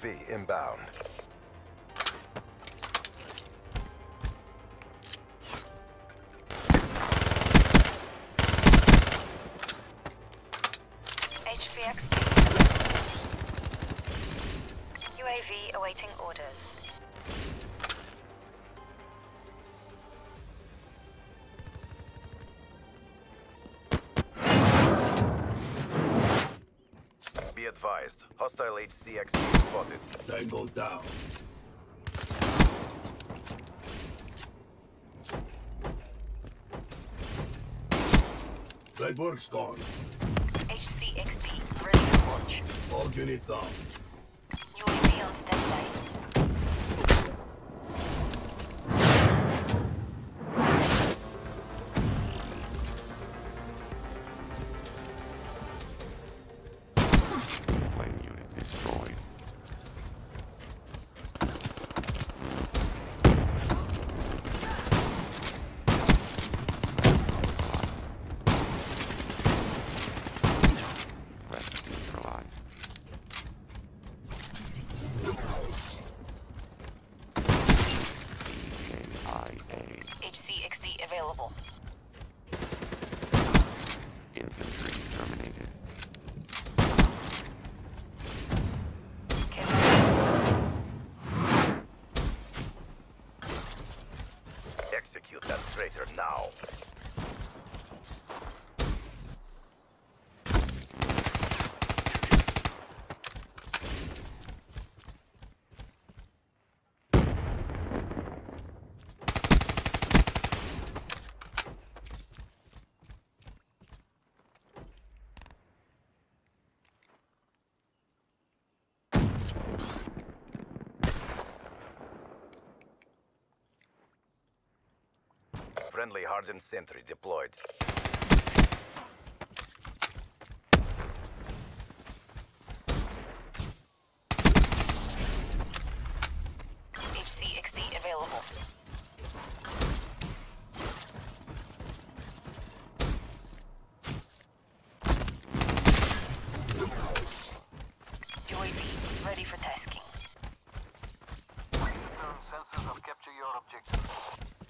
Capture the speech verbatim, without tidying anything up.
V inbound. H C X T. U A V awaiting orders. Be advised, hostile H C X T spotted. Tango down. That work's gone. H C X T ready to launch. All unit down. U A V on standby. Plane unit destroyed. Threat neutralized. E K I A. H C X T available. Infantry terminated. Execute that traitor now. Friendly hardened sentry deployed. H C X T available. U A V ready for tasking. Confirm sensors have captured your objective.